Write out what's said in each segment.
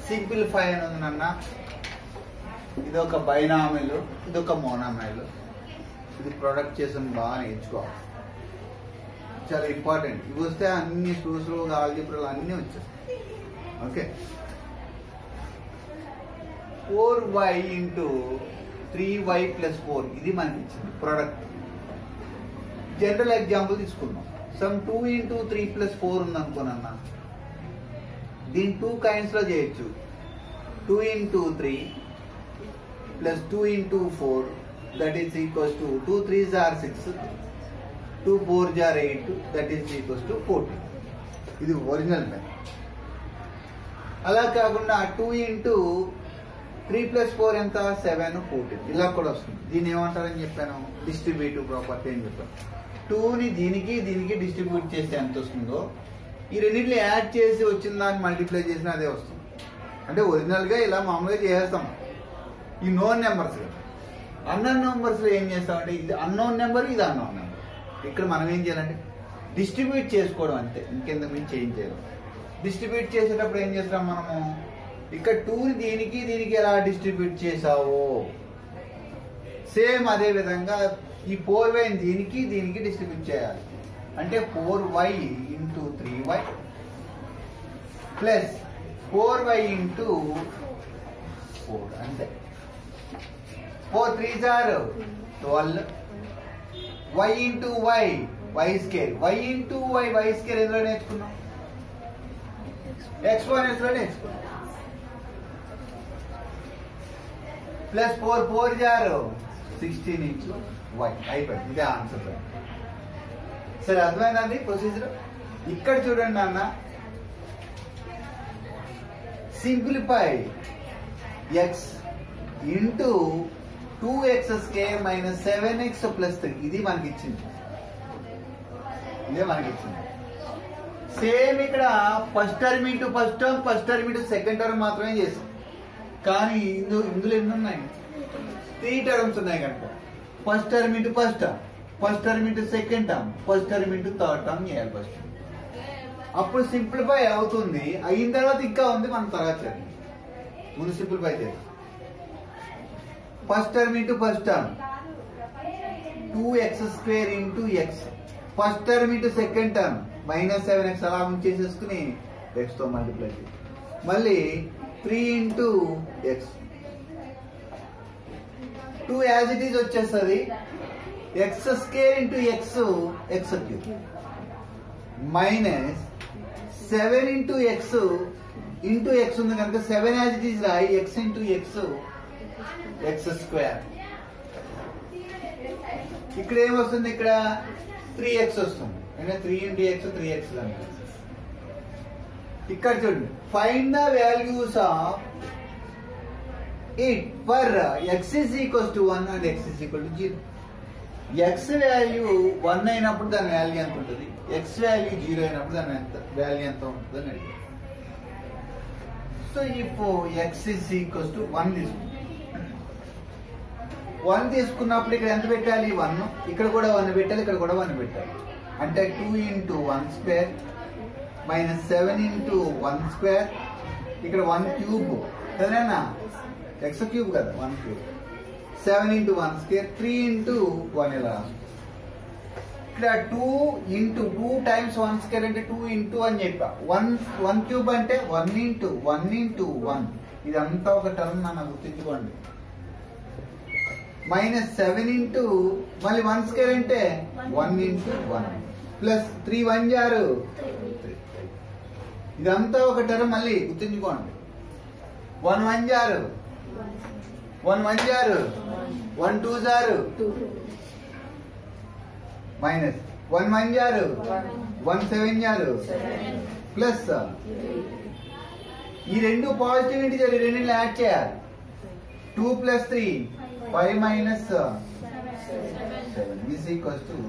Simplify అని ఉంది నాన్న. ఇది ఒక బైనామిల్, ఇది ఒక మోనామిల్. ఇది ప్రొడక్ట్ చేసిన బాగా నేర్చుకోవాలి, చాలా ఇంపార్టెంట్. ఇవి వస్తే అన్ని స్లూస్లు ఆల్జీబ్రాలు అన్నీ వచ్చేస్తాయి. Okay, 4y into 3y plus 4 ఇది మనకి ఇచ్చింది ప్రొడక్ట్. జనరల్ ఎగ్జాంపుల్ తీసుకుందాం. సమ్ 2 ఇంటూ 3 ప్లస్ 4 ఉందనుకోనన్నా, దీన్ని 2 kinds లో చేయొచ్చు. 2 into 3 plus 2 into 4 that is equals to 2 3s are 6, 2 4s are 8 that is equals to 14. ఇది ఒరిజినల్ మెథడ్. అలా కాకుండా 2 ఇంటూ 3 ప్లస్ 4 ఎంత 7 14 ఇలా కూడా వస్తుంది. దీన్ని ఏమంటారని చెప్పాను, డిస్ట్రిబ్యూటివ్ ప్రాపర్టీ అని చెప్పాను. 2ని దీనికి దీనికి డిస్ట్రిబ్యూట్ చేస్తే ఎంత వస్తుందో ఈ రెండింటిని యాడ్ చేసి వచ్చిన దాన్ని మల్టిప్లై చేసినా అదే వస్తుంది. అంటే ఒరిజినల్గా ఇలా మామూలుగా చేసేస్తాం. ఈ నోన్ నెంబర్స్, అన్నోన్ నెంబర్స్లో ఏం చేస్తామంటే ఇది అన్నోన్ నెంబర్, ఇది అన్నోన్ నెంబర్. ఇక్కడ మనం ఏం చేయాలంటే డిస్ట్రిబ్యూట్ చేసుకోవడం అంతే, ఇంకెందుకు మేము చేంజ్ చేయాలి. డిస్ట్రిబ్యూట్ చేసేటప్పుడు ఏం చేస్తాం మనము, ఇక్కడ 2ని దీనికి దీనికి ఎలా డిస్ట్రిబ్యూట్ చేసావో సేమ్ అదే విధంగా ఈ 4y దీనికి దీనికి డిస్ట్రిబ్యూట్ చేయాలి. అంటే 4y into 3y plus 4y into 4 అంతే. 4 3s are 12, y into y y square, y into y y square ఎందులో నేర్చుకున్నాం, ఎక్స్పోనెంట్స్ లో నేర్చుకున్నాం. Plus 4 4s are 16 into y అయిపోయింది. ఇదే ఆన్సర్. సరే, అర్థమైందండి ప్రొసీజర్. ఇక్కడ చూడండి అన్న, simplify x into 2x square minus 7x plus 3 ఇది మనకి ఇచ్చింది. ఇదే మనకి ఇచ్చింది. సేమ్ ఇక్కడ first term into first term, first term into second term మాత్రమే చేసాం. కానీ ఇందులో ఎన్ని ఉన్నాయి, 3 టర్మ్స్ ఉన్నాయి కనుక first term into first term, first term into second term, first term into third term చేయాలి ఫస్ట్. అప్పుడు సింప్లిఫై అవుతుంది. అయిన తర్వాత ఇంకా ఉంది, మనం తర్వాత చేయాలి. ముందు సింప్లిఫై చేయాలి. First term into first term 2x square into x, first term into second term minus 7x అలా ఉంచేసేసుకుని x తో మల్టిప్లై చేయాలి. మళ్ళీ 3 into x, 2 as it is వచ్చేస్తుంది. X square into x x cube minus 7 into x into x ఉంది కనుక 7 as it is రాయి, x into x x square. ఇక్కడ ఏమొస్తుంది, ఇక్కడ 3x వస్తుంది. అంటే 3 ఇంటూ ఎక్స్ 3x. ఇక్కడ చూడండి, find the values of it for x is equals to 1 and x is equal to 0. x value 1 అయినప్పుడు దాని వాల్యూ ఎంత ఉంటుంది, x వాల్యూ 0 అయినప్పుడు దాని వాల్యూ ఎంత ఉంటుంది అని అడిగారు. సో ఇప్పుడు x is equals to 1 తీసుకుంటాం. 1 తీసుకున్నప్పుడు ఇక్కడ ఎంత పెట్టాలి, 1. ఇక్కడ కూడా 1 పెట్టాలి, ఇక్కడ కూడా 1 పెట్టాలి. అంటే 2 into 1 square minus 7 into 1 square, ఇక్కడ 1 క్యూబ్ సరేనా, ఎక్స్ క్యూబ్ కదా 1 క్యూబ్, 7 ఇంటూ 1 స్క్వేర్, 3 ఇంటూ 1 ఇలా. ఇక్కడ 2 ఇంటూ 2 టైమ్స్ 1 స్క్వేర్ అంటే 2 ఇంటూ అని చెప్పా. 1 క్యూబ్ అంటే 1 ఇంటూ 1. ఇదంతా ఒక టర్మ్ నన్ను గుర్తించుకోండి. మైనస్ 7 ఇంటూ మళ్ళీ 1 స్క్వేర్ అంటే 1 ఇంటూ 1 ప్లస్ 3 1 జారు 3. ఇదంతా ఒక టర్మ్ మళ్ళీ గుర్తించుకోండి. 1 1 జారు 1 1 జారు 1 2 జారు మైనస్ 1 1 జారు 1 7 జారు ప్లస్ ఈ రెండు పాజిటివ్ ఇంటిజర్ రెండింటిని యాడ్ చేయాలి. 2 plus 3 5 minus 7 is equals to.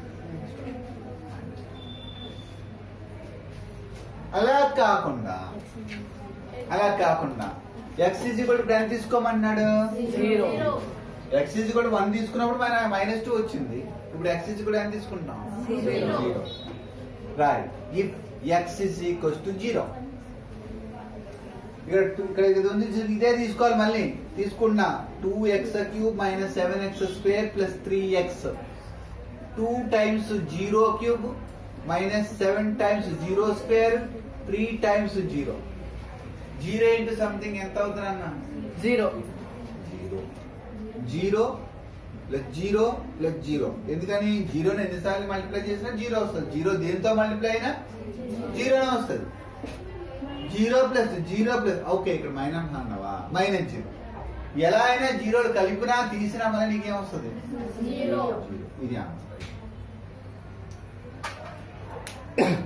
అలా కాకుండా x ఈజ్ ఈక్వల్ టు ఎంత తీసుకోమన్నాడు, 0. x ఈజ్ ఈక్వల్ టు 1 తీసుకున్నప్పుడు మన -2 వచ్చింది. ఇప్పుడు x ఈజ్ ఈక్వల్ టు ఎంత తీసుకుంటాం, 0. Right. If x is equals to 0 ఇక్కడ ఇదే తీసుకోవాలి. మళ్ళీ తీసుకున్నా 2x³ - 7x² + 3x 2 times 0³ - 7 times 0² 3 times 0. 0 into something ఎంత అవుతుంది అన్న? 0 0 + 0 + 0. ఎందుకని 0ని ఎన్నిసార్లు మల్టిప్లై చేసినా 0 వస్తుంది. 0 దేంతో మల్టిప్లై అయినా 0నే వస్తుంది. 0 + 0 ఓకే, ఇక్కడ మైనస్ అన్నావా? -0. ఎలా అయినా 0 కలిపినా తీసినా మళ్ళీ నీకేం వస్తుంది? 0. ఇది